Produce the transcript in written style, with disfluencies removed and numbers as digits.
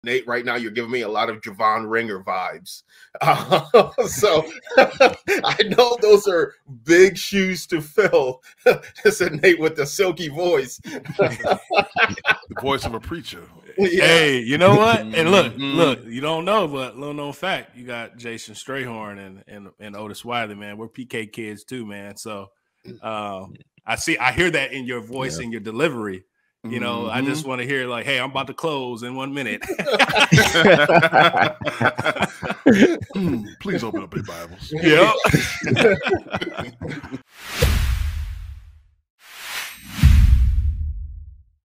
Nate, right now you're giving me a lot of Javon Ringer vibes. So I know those are big shoes to fill. Said Nate with the silky voice. The voice of a preacher. Yeah. Hey, you know what? And look, you don't know, but little known fact, you got Jason Strayhorn and Otis Wiley, man. We're PK kids too, man. So I hear that in your voice and your delivery. You know, I just want to hear like, hey, I'm about to close in 1 minute. Please open up your Bibles. Yep.